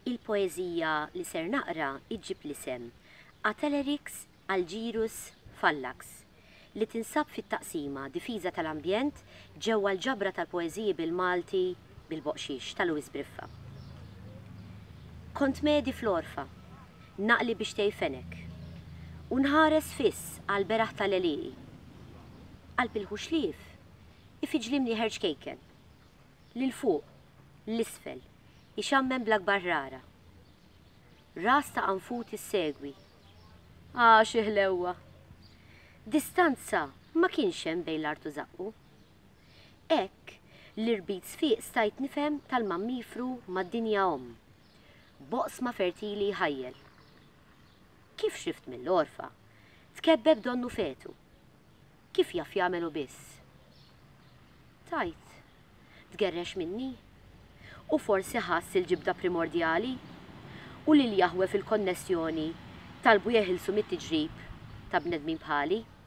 Il-poeżija li ser naqra iġġib l-isem Atelerix Algirus Fallax li tinsab fit-taqsima Difiża tal-Ambjent ġewwa l-ġabra tal-poeżiji bil-Malti bil-Boqxix ta' Lewis Briffa. Kont medi fl-orfa, naqli biex tejfenek, u nħares fiss għal beraħ tal-eliqi. Qalb il-ħuxlief, ifiġlimni ħerġ kejken, lil fuq, l-isfel, ixammen bl-akbar rara. Ras ta' anfut is-segwi. Xiħlewa. Distanza ma kienx hemm bejn l-artu zaqqu. Hekk l-irbit sfiq stajt nifhem tal-mammifru mad-dinja boqsma fertili ħajjel. Kif xift mill-orfa, tkebbeb donnu fetu. Kif jaf jagħmelu biss? Tajt, tgerrex minni, u forsi ħass il-ġibda primordjali, u li l-jaħwe fil-konnessjoni talbu jeħilsu mit-tiġrib ta' bnedmin bħali.